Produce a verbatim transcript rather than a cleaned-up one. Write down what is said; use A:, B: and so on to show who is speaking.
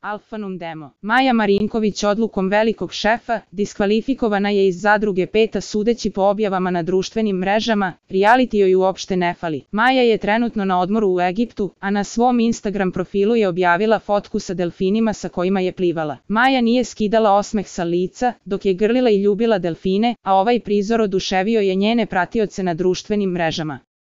A: Alfanum Demo. Maja Marinković odlukom velikog šefa diskvalifikovana je iz zadruge peta sudeći po objavama na društvenim mrežama, reality joj uopšte ne fali. Maja je trenutno na odmoru u Egiptu, a na svom Instagram profilu je objavila fotku sa delfinima sa kojima je plivala. Maja nije skidala osmeh sa lica, dok je grlila i ljubila delfine, a ovaj prizor oduševio je njene pratioce na društvenim mrežama.